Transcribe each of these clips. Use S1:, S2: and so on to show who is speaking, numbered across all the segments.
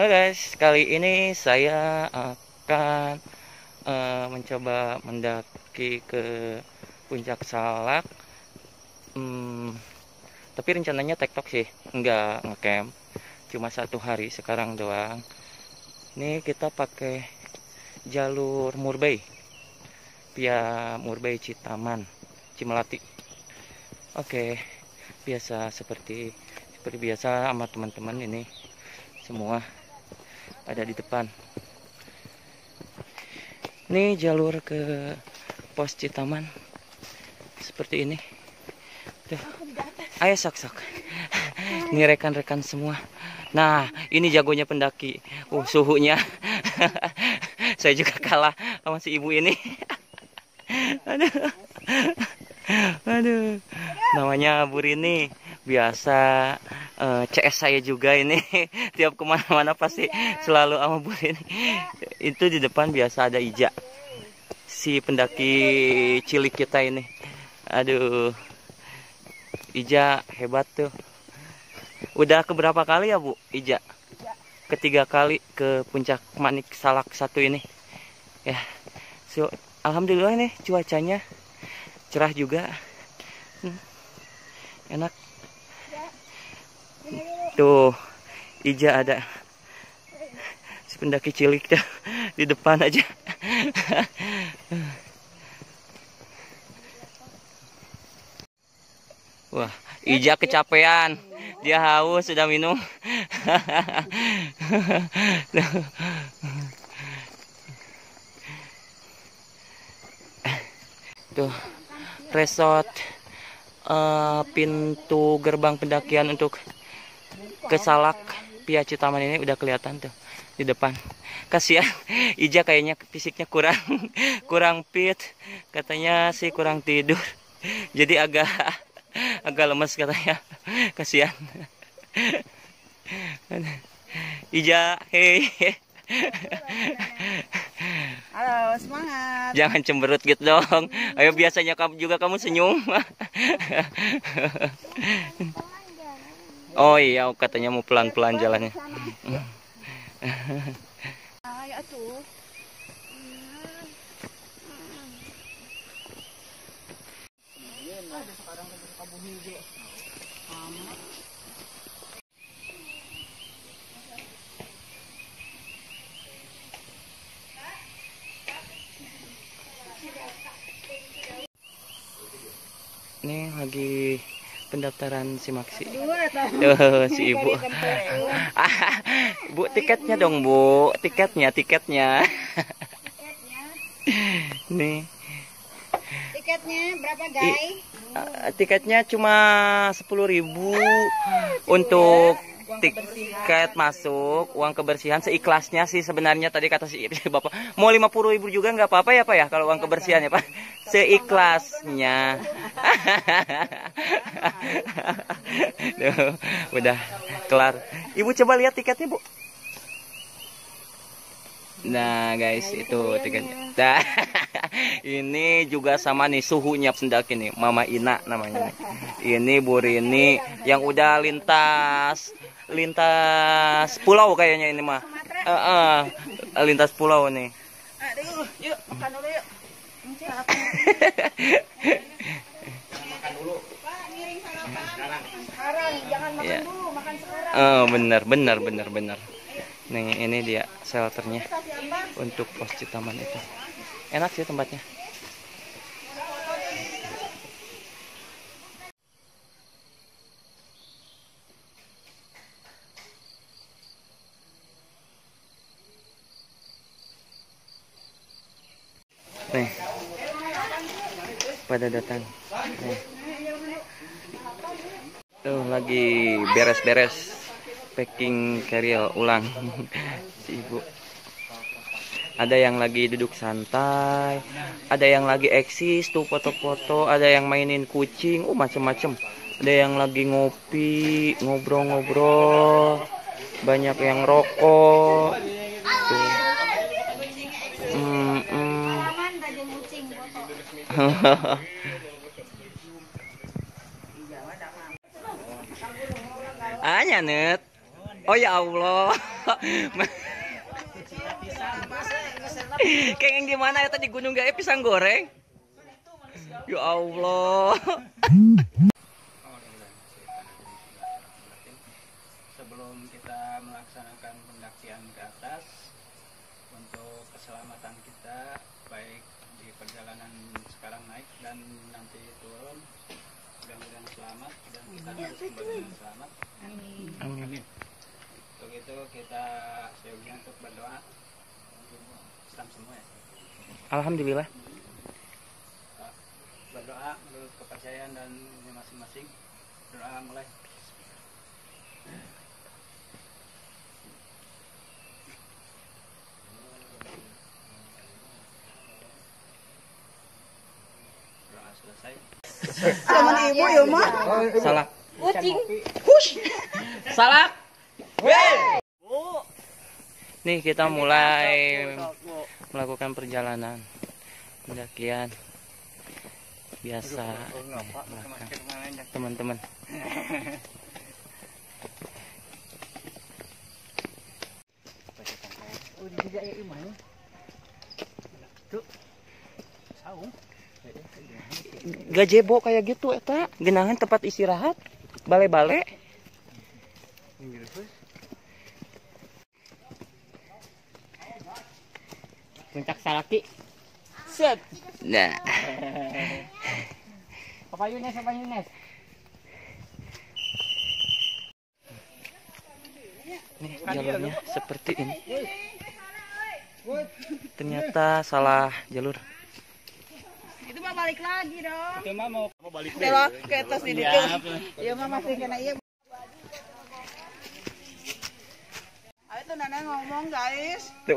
S1: Halo guys, kali ini saya akan mencoba mendaki ke Puncak Salak. Tapi rencananya tektok sih, nggak ngecamp, cuma 1 hari sekarang doang. Ini kita pakai jalur Murbei via Murbei Citaman, Cimelati. Oke, biasa seperti biasa sama teman-teman ini semua ada di depan. Ini jalur ke pos Citaman seperti ini. Tuh. Ayo sok-sok. Ini rekan-rekan semua. Nah, ini jagonya pendaki. Suhunya. Saya juga kalah sama si ibu ini. Aduh. Aduh. Namanya Bu Rini. Biasa CS saya juga ini. Tiap kemana-mana pasti selalu sama Bu Rini. Itu di depan biasa ada Ija, si pendaki cilik kita ini. Aduh, Ija hebat tuh. Udah keberapa kali ya Bu Ija? Ketiga kali ke Puncak Manik Salak 1 ini. Ya, alhamdulillah nih cuacanya cerah juga. Enak. Tuh, Ija ada. Si pendaki cilik dah di depan aja. Wah, Ija kecapean. Dia haus, sudah minum. Tuh, resort pintu gerbang pendakian untuk ke Salak via Citaman ini udah kelihatan tuh di depan. Kasihan Ija kayaknya fisiknya kurang fit, katanya sih kurang tidur, jadi agak lemes katanya. Kasihan. Ija, hei.
S2: Halo, semangat.
S1: Jangan cemberut gitu dong. Ayo, biasanya kamu senyum. Oh iya, katanya mau pelan-pelan jalannya.
S2: Ayo tuh.
S1: Ini lagi pendaftaran si Maksi. Tuh, si ibu. Bu, tiketnya dong, Bu. Tiketnya. Nih.
S2: Tiketnya berapa, guys?
S1: Tiketnya cuma 10.000 untuk tiket masuk, uang kebersihan seikhlasnya sih sebenarnya. Tadi kata si Bapak mau 50.000 juga nggak apa-apa ya Pak ya, kalau uang kebersihan ya Pak, seikhlasnya. Duh, udah kelar. Ibu coba lihat tiketnya Bu. Nah guys, itu tiketnya. Nah, ini juga sama nih suhunya pendaki nih, Mama Ina namanya nih. Ini Bu Rini yang udah lintas pulau kayaknya ini mah. Lintas pulau nih.
S2: Aduh, yuk makan dulu yuk. Makan dulu. Pak, ngiring sarapan. Sekarang jangan makan dulu, makan sekarang.
S1: Bener. Nih, ini dia shelternya untuk pos Citaman itu. Enak sih tempatnya. Nih, pada datang. Nih. Tuh lagi beres-beres packing carrier ulang. Si ibu. Ada yang lagi duduk santai, ada yang lagi eksis tuh foto-foto, ada yang mainin kucing, macem-macem. Ada yang lagi ngopi, ngobrol-ngobrol, banyak yang rokok. Tuh. Anya net. Oh ya Allah. Kayak yang gimana ya tadi gunung gaib pisang goreng? Ya Allah.
S3: Sebelum kita melaksanakan pendakian ke atas, untuk keselamatan kita baik di perjalanan sekarang naik dan nanti turun, mudah-mudahan selamat dan kita harus kembali dengan selamat. Amin. Untuk itu kita seyogian untuk berdoa. Islam semua ya.
S1: Alhamdulillah.
S3: Berdoa menurut kepercayaan dan masing-masing. Doa mulai. Doa selesai.
S2: Sama ibu ya, Mak.
S1: Salah.
S2: Kucing. Hush.
S1: Salah. Nih kita mulai melakukan perjalanan pendakian biasa teman-teman. Gajebo kayak gitu eta genangan tempat istirahat bale-bale.
S2: Puncak Salaki.
S1: Set. Nah.
S2: Papa Yunes.
S1: Nih jalurnya seperti ini. Ternyata salah jalur.
S2: Itu mah balik lagi dong.
S3: Itu mah mau balik
S2: Ke atas di ditu. Iya mah masih kena iya. Ayo tuh Nana ngomong guys.
S1: Tuh,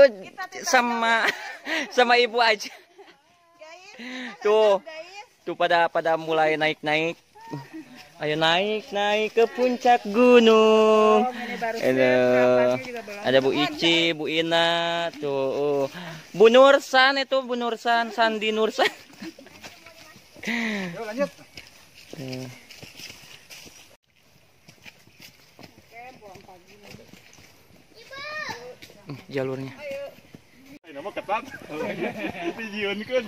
S1: sama ibu aja.
S2: Guys.
S1: Tuh,
S2: Guys.
S1: tuh pada mulai naik. Ayo naik ke puncak gunung. Ada Bu Ici, Bu Ina, tuh Bu Nursan itu Bu Nursan, Sandi Nursan.
S3: Yuk lanjut.
S1: Jalurnya.
S3: Nama ketat. Dijiunkeun.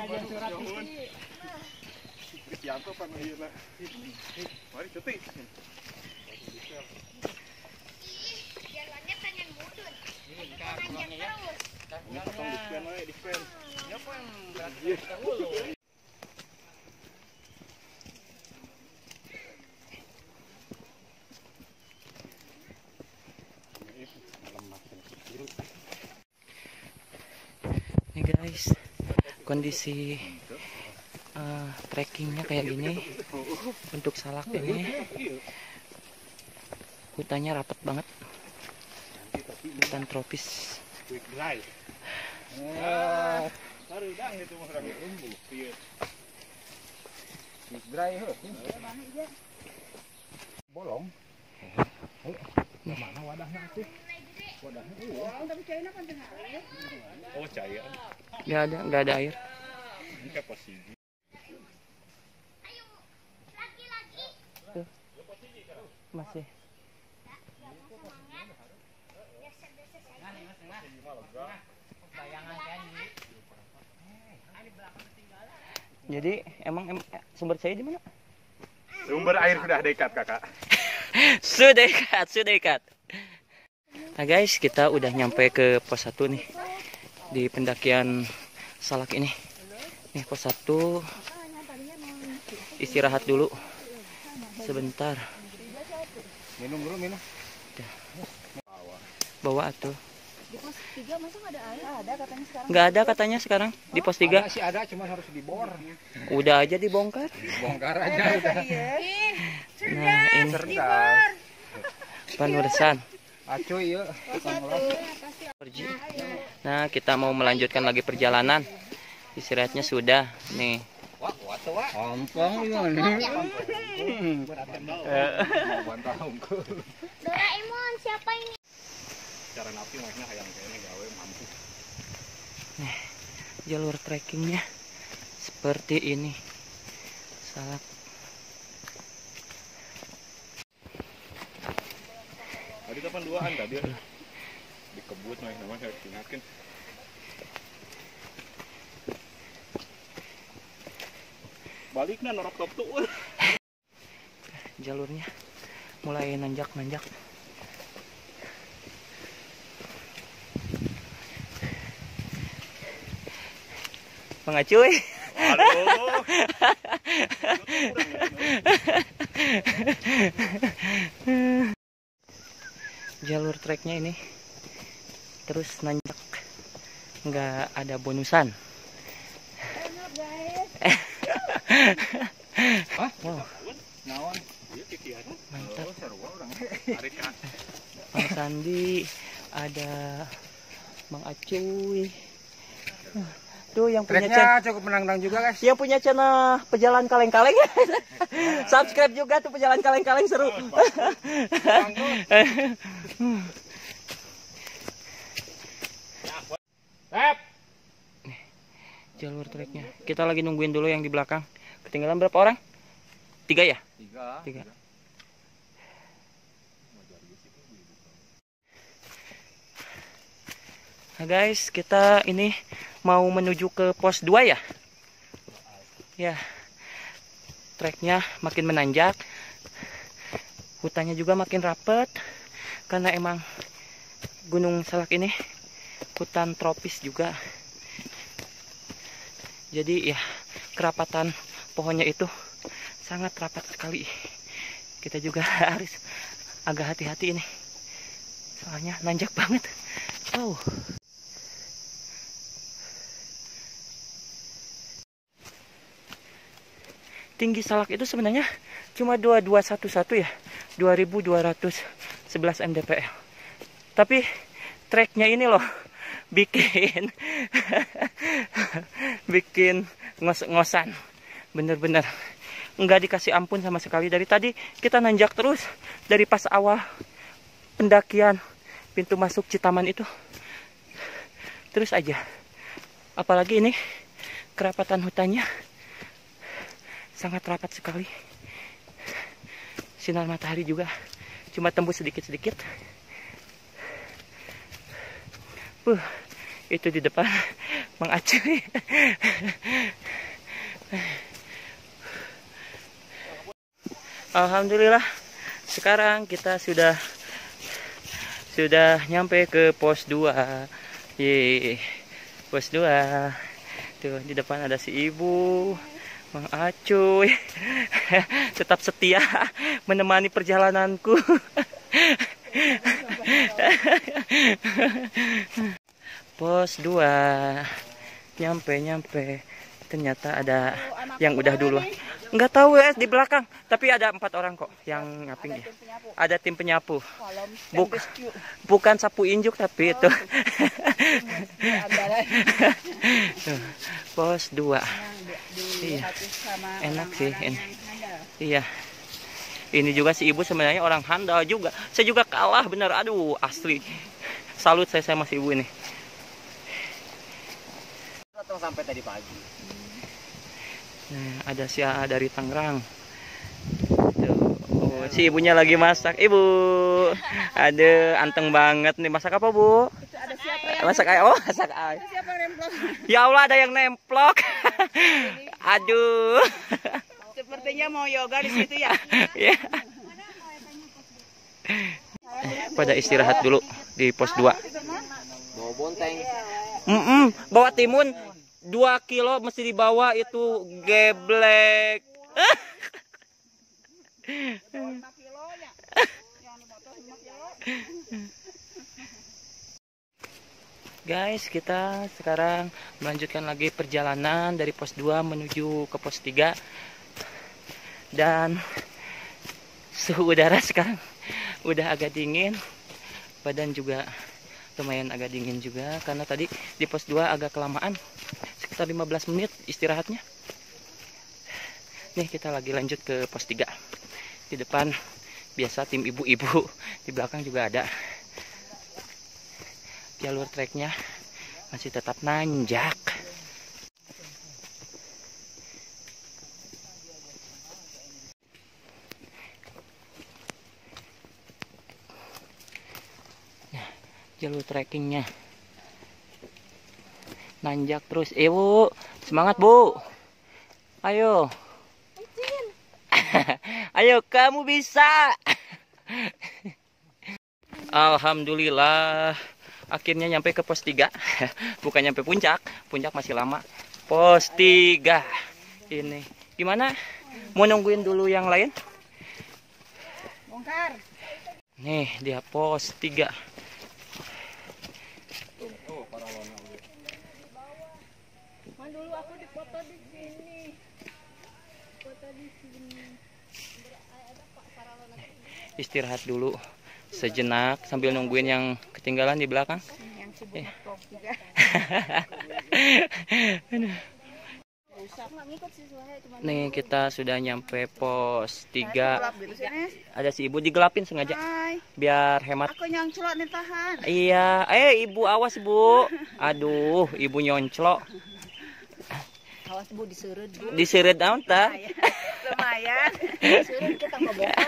S3: Kristianto pan ieu. Mari cuti.
S1: Nih guys, kondisi trekkingnya kayak gini. Untuk Salak ini hutannya rapat banget, hutan tropis.
S3: Bolong. Mana wadahnya tuh? Wadahnya. Oh, caya.
S1: Nggak ada air.
S3: Ini kapasiti.
S1: Tuh, masih. Jadi emang sumber saya di mana?
S3: Sumber air sudah dekat, Kakak.
S1: Sudah dekat. Nah guys, kita udah nyampe ke pos 1 nih di pendakian Salak ini. Nih pos 1, istirahat dulu sebentar.
S3: Minum dulu, minum.
S1: Bawa atuh.
S2: Di pos 3 masa nggak ada air? Ada katanya sekarang.
S1: Nggak ada katanya sekarang di pos 3.
S3: Ada sih ada, cuma harus dibor.
S1: Udah aja dibongkar.
S3: Bongkar aja udah.
S1: Nah ini
S3: Cerdas.
S1: Panursan.
S3: Acuy ya.
S1: Nah kita mau melanjutkan lagi perjalanan. Istirahatnya sudah nih.
S3: Ompong gimana?
S4: Doraemon, siapa ini?
S3: Cara napi makanya hayang kayaknya gawe mampu.
S1: Jalur trekkingnya seperti ini. Salak.
S4: 82-an tadi. Dikebut mah namanya saya ingatkeun. Balikna norok top tuh.
S1: Jalurnya mulai nanjak-nanjak. Mengacuy.
S4: Aduh.
S1: Jalur treknya ini terus nanjak, nggak ada bonusan. Wow, mantap. Bang Sandi, ada Bang Acuy. Tuh yang punya channel
S3: cukup menang juga guys.
S1: yang punya channel Pejalan Kaleng-Kaleng. Subscribe juga tuh Pejalan Kaleng-Kaleng, seru. Nih, jalur treknya. Kita lagi nungguin dulu yang di belakang. Ketinggalan berapa orang? 3 ya? 3. Nah guys, kita ini mau menuju ke pos 2 ya. Ya, treknya makin menanjak, hutannya juga makin rapet, karena emang Gunung Salak ini hutan tropis juga. Jadi ya, kerapatan pohonnya itu sangat rapat sekali. Kita juga harus agak hati-hati ini, soalnya nanjak banget. Oh. Tinggi Salak itu sebenarnya cuma 2211 ya, 2211 mdpl. Tapi treknya ini loh bikin bikin ngos-ngosan. Bener-bener nggak dikasih ampun sama sekali. Dari tadi kita nanjak terus, dari pas awal pendakian pintu masuk Citaman itu terus aja. Apalagi ini kerapatan hutannya sangat rapat sekali. Sinar matahari juga cuma tembus sedikit-sedikit. Itu di depan Mang Aceh. Alhamdulillah, sekarang kita sudah nyampe ke pos 2. Yeay, pos 2. Tuh di depan ada si ibu Mang Acuy. Tetap setia menemani perjalananku. Pos 2. Nyampe. Ternyata ada yang udah dulu. Nggak tahu ya, di belakang. Tapi ada 4 orang kok yang ngaping ya. Ada tim penyapu. Bukan sapu injuk tapi itu. Pos 2. Iya. Enak sih ini. Iya. Ini juga si ibu sebenarnya orang handal juga. Saya juga kalah bener. Aduh, asli. Salut saya sama si ibu ini.
S3: Datang sampai tadi pagi.
S1: Nah, ada si A dari Tangerang. Oh, si ibunya lagi masak. Ibu, ada anteng banget nih. Masak apa, Bu?
S2: Ada siapa yang
S1: Masak ayam. Oh, masak ayam.
S2: siapa yang nemplok?
S1: Ya Allah, ada yang nemplok. Aduh.
S2: Sepertinya mau yoga di situ ya.
S1: Ya. Pada istirahat dulu di pos 2.
S3: Bawa bonteng.
S1: Bawa timun 2 kilo mesti dibawa, itu geblek.
S2: 5 kilonya. Yang di motor 5 kilo.
S1: Guys, kita sekarang melanjutkan lagi perjalanan dari pos 2 menuju ke pos 3. Dan suhu udara sekarang udah agak dingin. Badan juga lumayan agak dingin juga, karena tadi di pos 2 agak kelamaan, sekitar 15 menit istirahatnya. Nih kita lagi lanjut ke pos 3. Di depan biasa tim ibu-ibu, di belakang juga ada. Jalur treknya masih tetap nanjak. jalur trekkingnya. Nanjak terus. Bu, semangat Bu. Ayo. Ayo, kamu bisa. Alhamdulillah. Akhirnya nyampe ke pos 3. Bukan nyampe puncak. Puncak masih lama. Pos 3. Ini. Gimana? Mau nungguin dulu yang lain?
S2: Bongkar.
S1: Nih, dia pos 3.
S2: Dulu aku dipoto di sini. Foto di sini.
S1: Istirahat dulu sejenak sambil nungguin yang ketinggalan di belakang.
S2: Yang sibuk vlog juga.
S1: Nih kita sudah nyampe pos 3.
S2: Gelap gitu sini.
S1: Ada si ibu digelapin sengaja
S2: Hai.
S1: biar hemat.
S2: Aku nyongclok nih tahan.
S1: Iya, ibu awas Bu. Aduh, ibu nyonclok.
S2: Awas Bu diseret Bu.
S1: Diseret daun ta?
S2: Lumayan. Diseret kita ngobokal.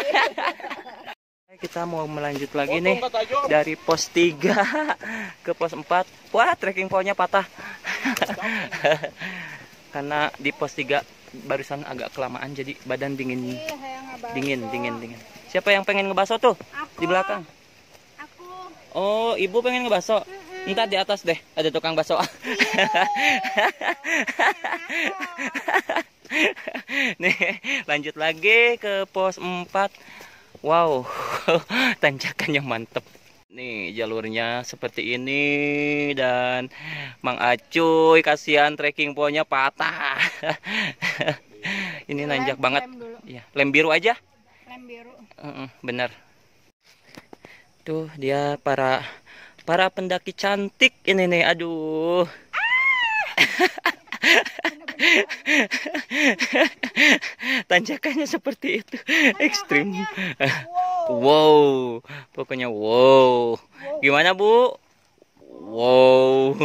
S1: Kita mau melanjut lagi nih dari pos 3 ke pos 4. Wah, trekking pole-nya patah. Karena di pos 3 barusan agak kelamaan jadi badan dingin. Dingin. Siapa yang pengen ngebaso tuh? Di belakang.
S2: Aku.
S1: Oh, ibu pengen ngebaso. Entar di atas deh, ada tukang baso. Nih, lanjut lagi ke pos 4. Wow, tanjakannya mantep. Nih, jalurnya seperti ini. Dan Mang Acuy, kasihan trekking pole-nya patah. Ini nanjak banget. Ya, lem biru aja.
S2: Lem biru.
S1: Bener. Tuh, dia para pendaki cantik ini nih. Aduh. Tanjakannya seperti itu, ekstrim. Wow, pokoknya wow. Gimana Bu? Wow.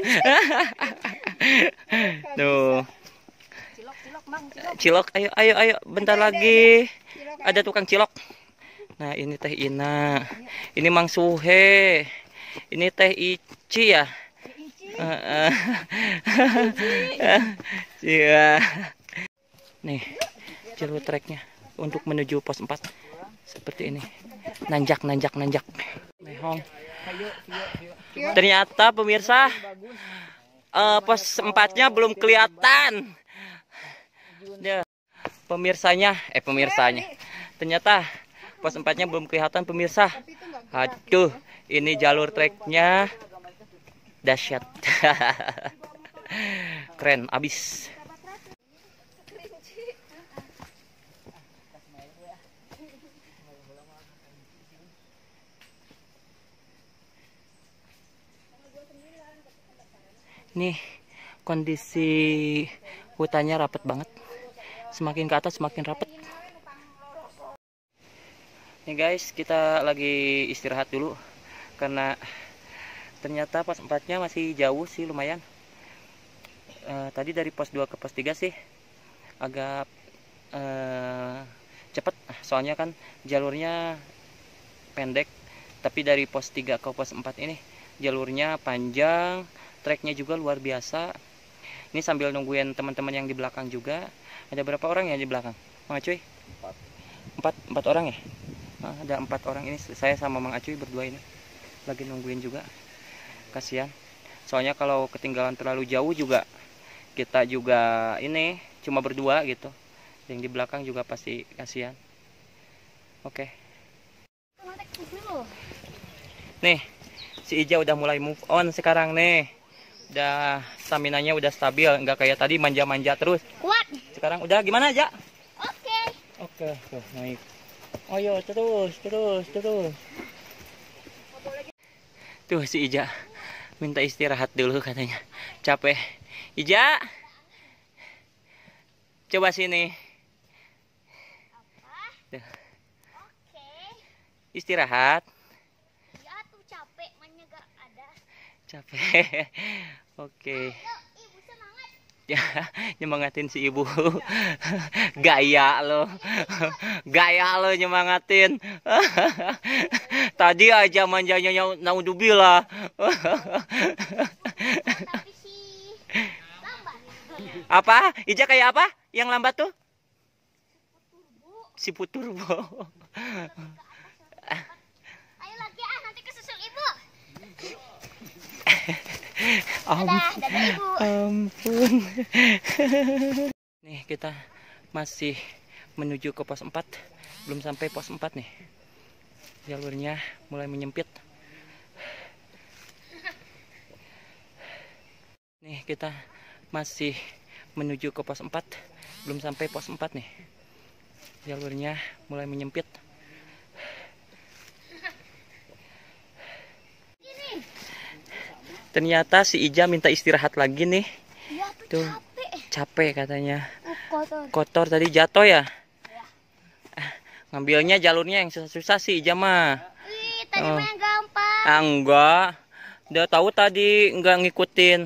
S1: Tuh. Cilok, ayo, bentar lagi. Ada tukang cilok. Nah, ini Teh Ina. Ini Mang Suhe. Ini Teh Ici ya. Iya. Nih, jalur treknya untuk menuju pos 4 seperti ini. Nanjak. Mehong. Ternyata pemirsa pos 4-nya belum kelihatan. Pemirsanya. Ternyata pos 4-nya belum kelihatan pemirsa. Aduh, ini jalur treknya dahsyat. Keren abis. Nih kondisi hutannya rapet banget. Semakin ke atas semakin rapet. Nih guys, kita lagi istirahat dulu karena ternyata pos 4-nya masih jauh sih, lumayan. Tadi dari pos 2 ke pos 3 sih agak cepet. Soalnya kan jalurnya pendek. Tapi dari pos 3 ke pos 4 ini jalurnya panjang. Treknya juga luar biasa. Ini sambil nungguin teman-teman yang di belakang juga. Ada berapa orang ya di belakang? Mang Acuy? 4 orang ya? Nah, ada 4 orang ini. Saya sama Mang Acuy berdua ini lagi nungguin juga. Kasihan. Soalnya kalau ketinggalan terlalu jauh juga kita juga ini cuma berdua gitu. Yang di belakang juga pasti kasihan. Oke. Nih, si Ija udah mulai move on sekarang nih. Udah stamina-nya udah stabil, nggak kayak tadi manja-manja terus.
S5: Kuat.
S1: Sekarang udah gimana aja?
S5: Oke.
S1: Tuh naik. Oh yo, terus. Tuh si Ija minta istirahat dulu katanya. Capek. Ija. Coba sini. Tuh.
S5: Oke.
S1: Istirahat.
S5: Ya tuh capek, mana gak ada.
S1: Capek. Oke.
S5: Ayo, ibu semangat.
S1: Ya, nyemangatin si ibu. Gaya lo. Gaya lo nyemangatin. Tadi aja manjanya naudzubillah.
S5: Tapi si lambat.
S1: Apa? Ija kayak apa? Yang lambat tuh? Si Puturbo.
S5: Ayo lagi nanti kesusul ibu. Dadah ibu.
S1: Ampun. Nih kita masih menuju ke pos 4. Belum sampai pos 4 nih. Jalurnya mulai menyempit. Nih kita masih menuju ke pos 4. Belum sampai pos 4 nih. Jalurnya mulai menyempit. Ternyata si Ija minta istirahat lagi nih.
S5: Iya
S1: Tuh, capek katanya.
S5: kotor.
S1: Kotor tadi jatuh ya. Ngambilnya jalurnya yang susah-susah sih Ija mah.
S5: Ih, tadi mah yang gampang.
S1: Enggak. Udah tahu tadi enggak ngikutin.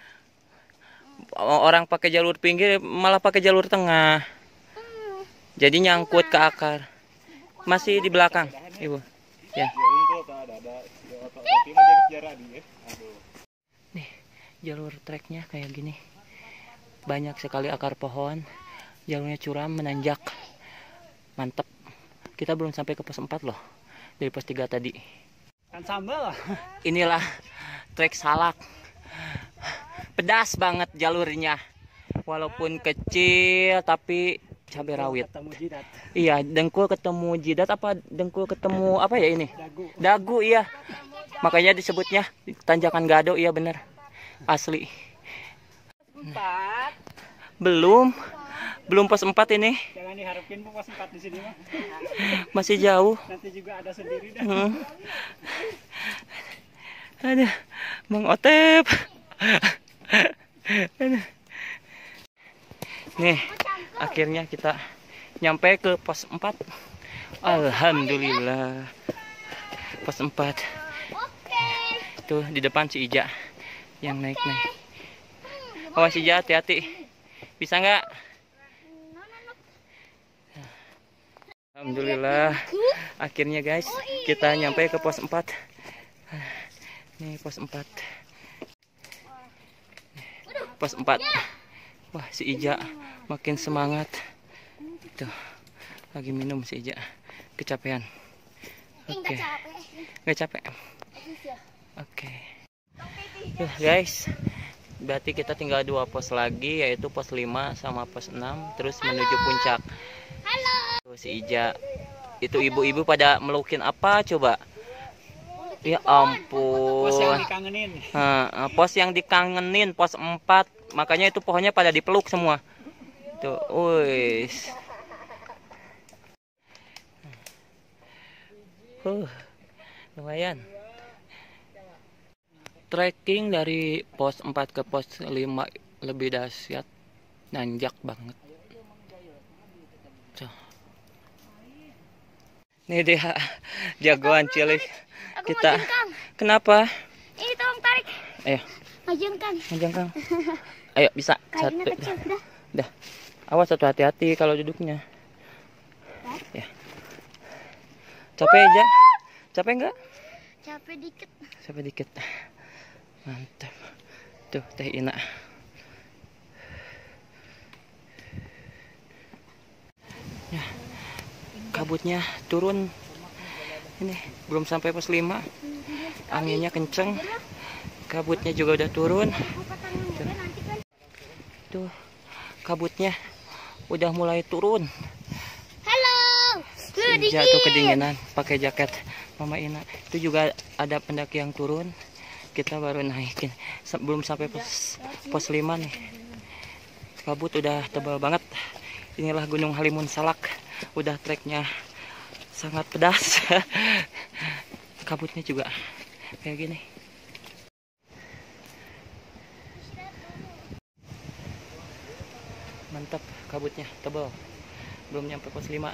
S1: Orang pakai jalur pinggir malah pakai jalur tengah. Jadi nyangkut ke akar. Masih di belakang, Ibu. Ya. Nih, jalur treknya kayak gini. Banyak sekali akar pohon. Jalurnya curam, menanjak. Mantap. Kita belum sampai ke pos 4 loh. Dari pos 3 tadi.
S3: Kan sambal lah.
S1: Inilah trek salak. Pedas banget jalurnya. Walaupun kecil tapi cabai rawit.
S3: Ketemu jidat.
S1: Iya, dengkul ketemu jidat apa dengkul ketemu apa ya ini?
S3: Dagu.
S1: Dagu iya. Makanya disebutnya tanjakan gado, iya bener. Asli.
S2: 4.
S1: Belum pos 4 ini.
S3: Jangan diharapin Bu pos 4 di sini mah.
S1: Masih jauh.
S3: Nanti juga ada sendiri dah.
S1: Aduh, Mang Otep. Aduh. Nih, akhirnya kita nyampe ke pos 4. Alhamdulillah. Pos 4. Tuh di depan si Ija yang naik-naik. Awas Ija, hati-hati. Bisa nggak? Alhamdulillah. Akhirnya guys, kita nyampe ke pos 4. Nih pos 4. Pos 4. Wah, si Ija makin semangat. Tuh, lagi minum si Ija. Kecapean. Oke. Nggak capek. Oke. Guys, berarti kita tinggal 2 pos lagi, yaitu pos 5 sama pos 6, terus menuju puncak.
S5: Halo.
S1: Tuh si Ija. Itu ibu-ibu pada melukin apa coba? Ya ampun.
S3: Pos yang dikangenin.
S1: Pos yang dikangenin, pos 4. Makanya itu pohonnya pada dipeluk semua. Tuh, wis. Lumayan. Trekking dari pos 4 ke pos 5 lebih dahsyat. Nanjak banget. Tuh. Nih dia jagoan cilik kita. Kenapa?
S5: Ini tolong tarik.
S1: Ayo.
S5: Majuin Kang.
S1: Majuin Kang. Ayo bisa.
S5: Kayaknya
S1: Satu.
S5: kecil dah.
S1: Dah. Awas satu, hati-hati kalau duduknya. Ya. Capek aja? Capek enggak?
S5: Capek dikit.
S1: Capek dikit. Mantap. Tuh Teh Ina. Ya. Kabutnya turun. Ini belum sampai pos 5. Anginnya kenceng. Kabutnya juga udah turun. Tuh, kabutnya udah mulai turun.
S5: Halo.
S1: Jatuh kedinginan, pakai jaket Mama Ina. Itu juga ada pendaki yang turun. Kita baru naikin. Belum sampai pos 5 nih. Kabut udah tebal banget. Inilah Gunung Halimun Salak. Udah treknya sangat pedas. Kabutnya juga kayak gini. Mantap, kabutnya tebal. Belum nyampe pos 5.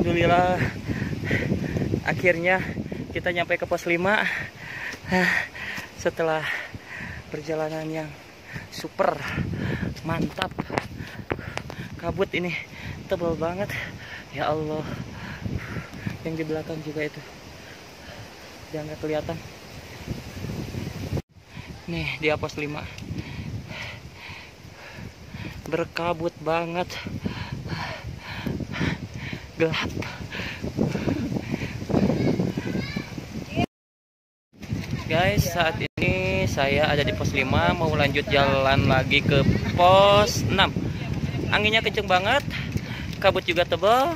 S1: Alhamdulillah akhirnya kita nyampe ke pos 5 setelah perjalanan yang super mantap. Kabut ini tebal banget ya Allah, yang di belakang juga itu udah nggak kelihatan. Nih di pos 5 berkabut banget, gelap. Guys, saat ini saya ada di pos 5, mau lanjut jalan lagi ke pos 6. Anginnya kenceng banget, kabut juga tebal,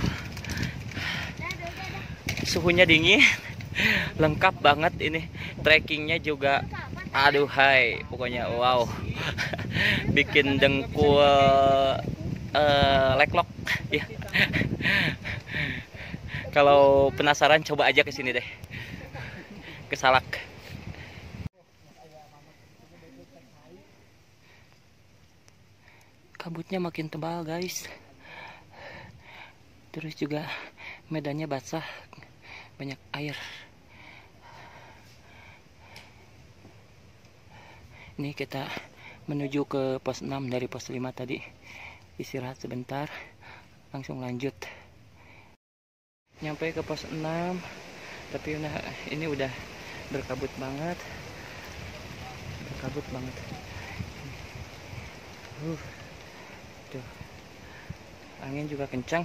S1: suhunya dingin, lengkap banget ini. Trekkingnya juga aduhai, pokoknya wow. Bikin dengkul leklok ya. Kalau penasaran coba aja ke sini deh, ke Salak. Kabutnya makin tebal guys, terus juga medannya basah, banyak air. Ini kita menuju ke pos 6 dari pos 5 tadi. Istirahat sebentar, langsung lanjut. Nyampe ke pos 6, tapi ini udah berkabut banget. Berkabut banget. Tuh. Angin juga kencang.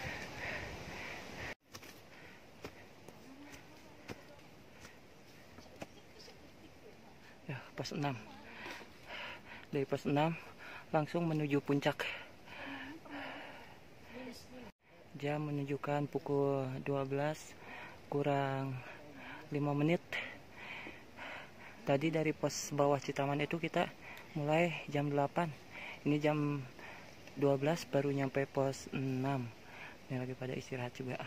S1: Ya, pos 6. Dari pos 6 langsung menuju puncak. Jam menunjukkan pukul 12 kurang 5 menit. Tadi dari pos bawah Citaman itu kita mulai jam 8. Ini jam 12 baru nyampe pos 6. Ini lagi pada istirahat juga.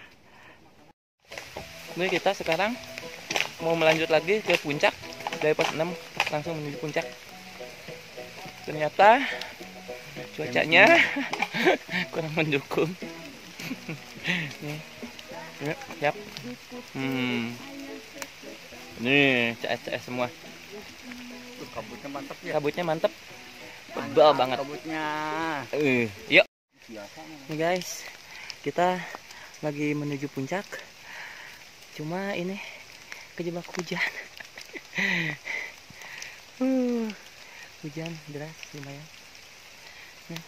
S1: Ini kita sekarang mau melanjut lagi ke puncak. Dari pos 6 langsung menuju puncak. Ternyata cuacanya kurang mendukung. Nih. Yap. Nih, CS semua.
S3: Kabutnya mantap ya.
S1: Kabutnya mantep. Tebal banget.
S3: Kabutnya.
S1: Yuk. Nih guys, kita lagi menuju puncak. Cuma ini kejebak hujan. Hujan deras lumayan. Nah.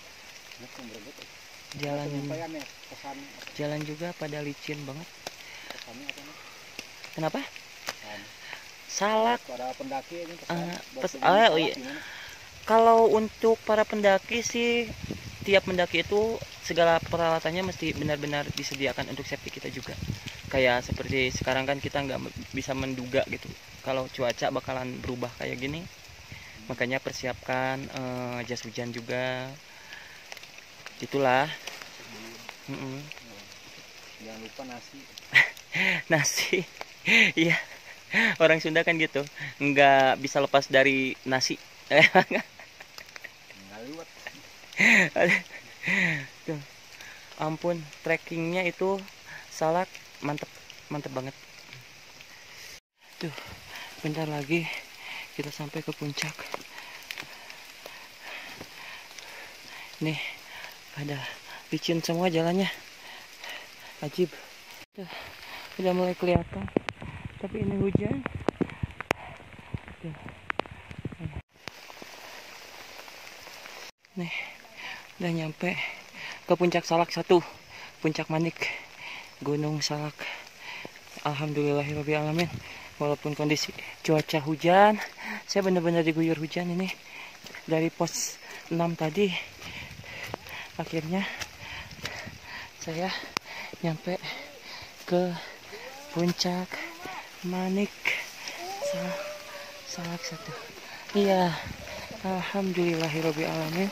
S1: Jalan juga pada licin banget. Kenapa? Salak.
S3: Para pendaki ini
S1: Oh iya. Kalau untuk para pendaki sih, tiap pendaki itu segala peralatannya mesti benar-benar disediakan untuk safety kita juga. Kayak seperti sekarang kan kita nggak bisa menduga gitu kalau cuaca bakalan berubah kayak gini. Makanya persiapkan jas hujan juga. Itulah.
S3: Jangan lupa nasi.
S1: Nasi. Iya. Orang Sunda kan gitu. Nggak bisa lepas dari nasi. Tuh. Ampun, trekkingnya itu Salak mantep, mantep banget. Tuh, bentar lagi kita sampai ke puncak. Nih, ada licin semua jalannya. Ajib. Tuh, udah mulai kelihatan. Tapi ini hujan. Tuh. Nih, udah nyampe ke puncak Salak 1, Puncak Manik, Gunung Salak. Alhamdulillahirobbilalamin. Walaupun kondisi cuaca hujan, saya benar-benar diguyur hujan ini dari pos 6 tadi. Akhirnya saya nyampe ke puncak Manik Salak 1. Iya, alhamdulillahirobbilalamin.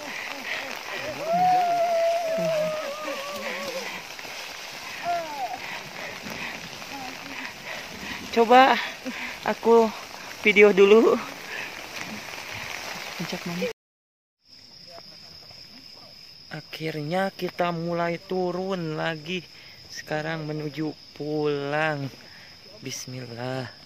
S1: Coba aku video dulu puncak Manik. Akhirnya kita mulai turun lagi sekarang menuju pulang. Bismillah.